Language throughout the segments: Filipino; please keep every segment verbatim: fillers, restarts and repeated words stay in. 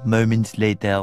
moments later.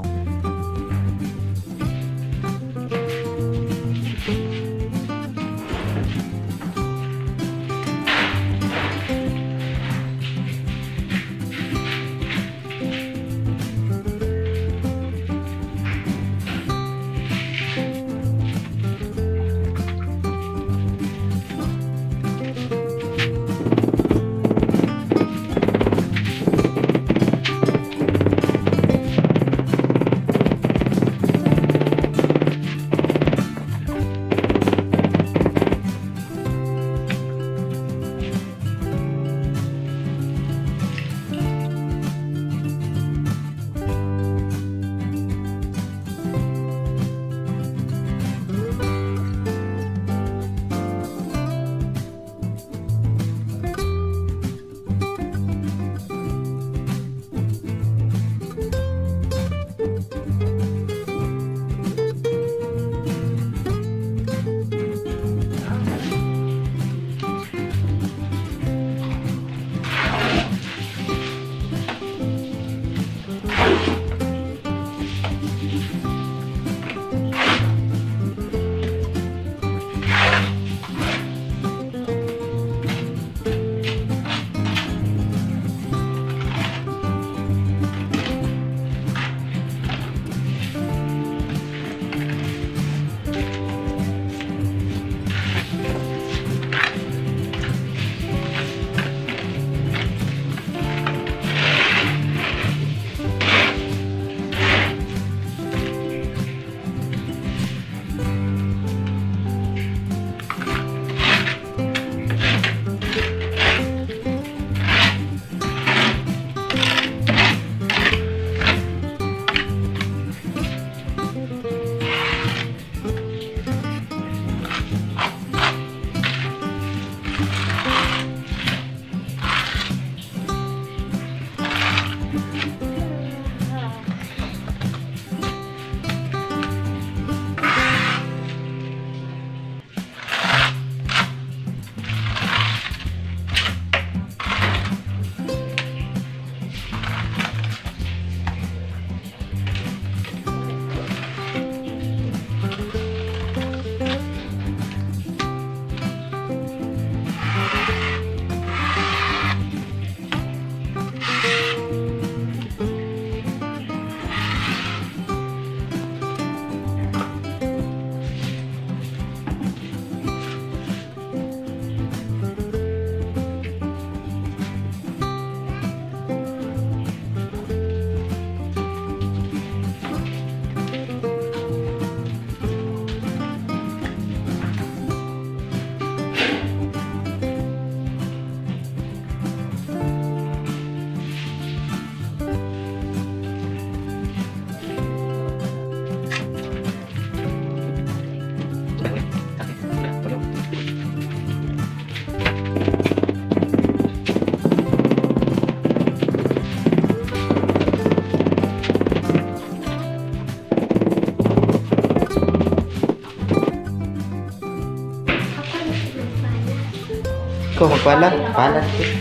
Kau magpala, pala.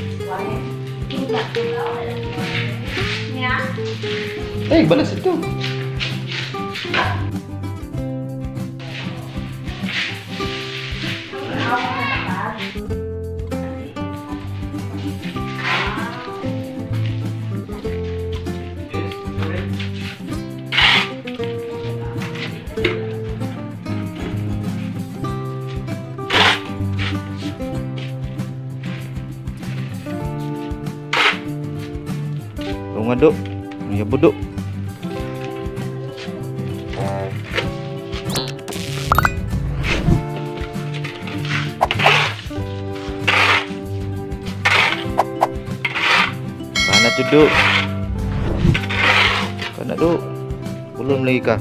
Eh, balas itu. Ngaduk, ya buduk. Mana duduk? Mana duduk? Belum lagi kah?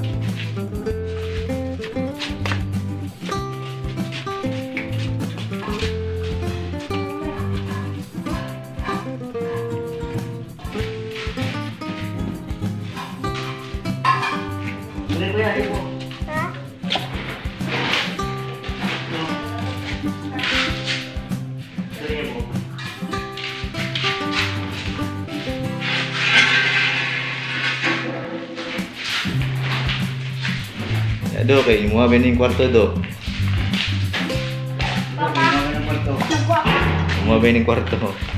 Aduh, kayak mo bening kwarto do. Mo bening kwarto.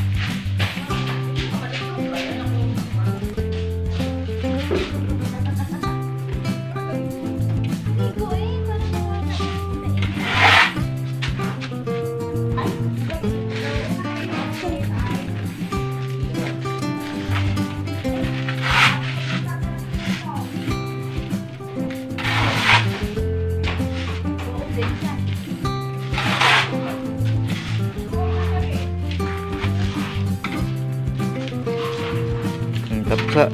Tapsa.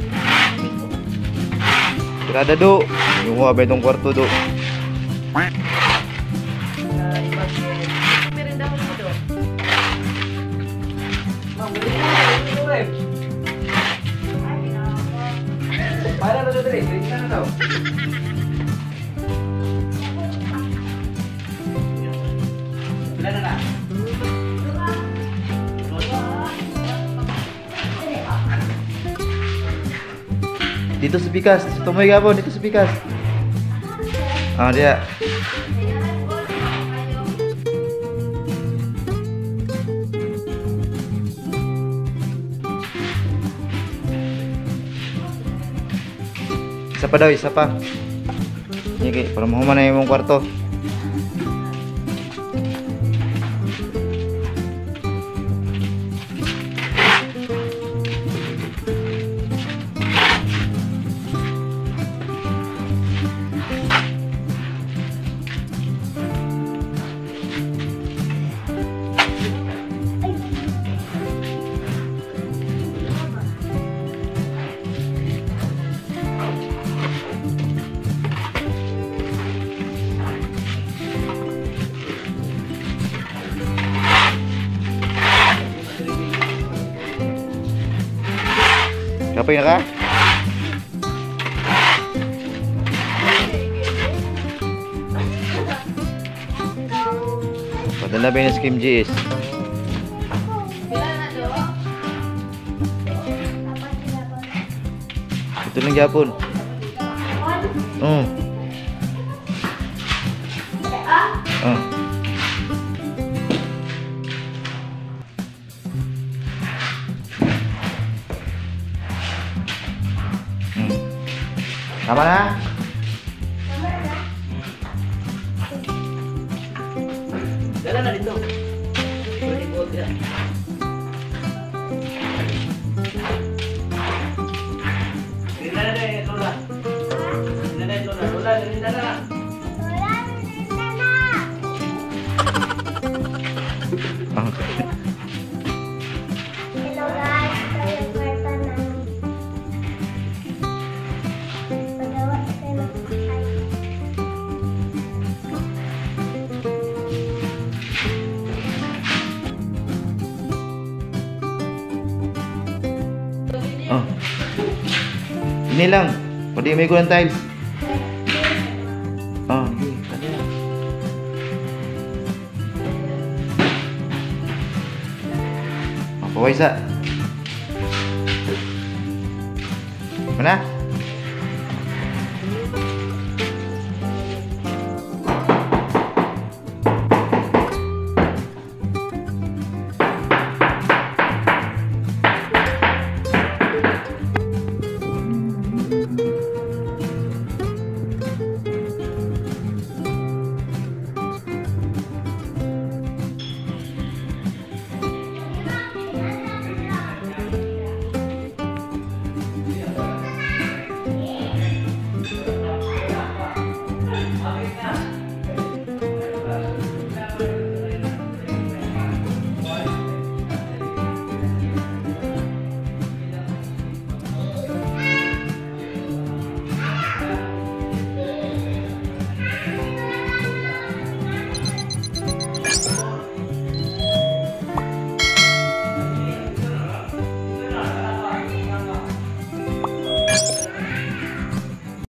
Tira ada do. Yung mga betong kwarto do. Para na to dire, dire na daw. Bila na na. Dito sa Pikas, tumoy gapon dito sa Pikas. Ah, dia. Isa pa daw, isa pa. Sige, para mahuman na yung kwarto. Kapay na ka? Padala ba yun sa Kim G S? Ito lang Japon. Oh. Oh. Tama na? Dala na dito. Ikot yan. Rinda na eh, Lola. Rinda na eh, Lola. Lola, rinda na. Okay. Hello guys, ito yung kwarto namin. Pagawa tayo ng bahay. Oh. Ini lang. Pwede may kulang tiles. Oh, okay. Apa Waisa? Mana?